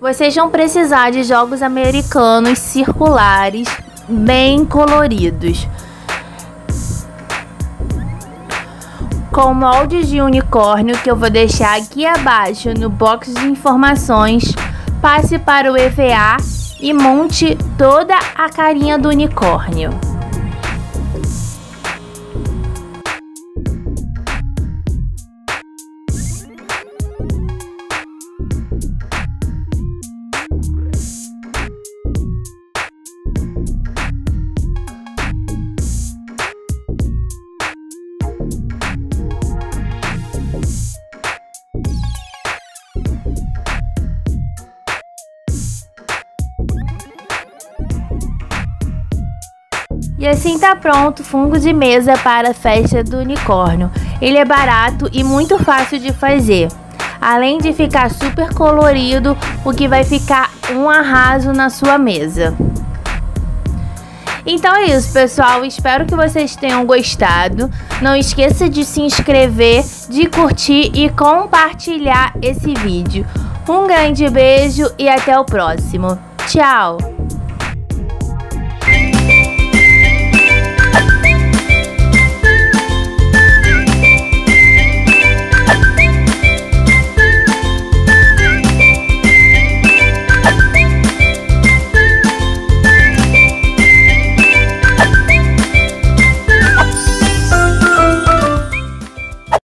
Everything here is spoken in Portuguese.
Vocês vão precisar de jogos americanos circulares, bem coloridos, com moldes de unicórnio que eu vou deixar aqui abaixo no box de informações. Passe para o EVA e monte toda a carinha do unicórnio. E assim tá pronto o fungo de mesa para a festa do unicórnio. Ele é barato e muito fácil de fazer, além de ficar super colorido, o que vai ficar um arraso na sua mesa. Então é isso, pessoal, espero que vocês tenham gostado. Não esqueça de se inscrever, de curtir e compartilhar esse vídeo. Um grande beijo e até o próximo. Tchau!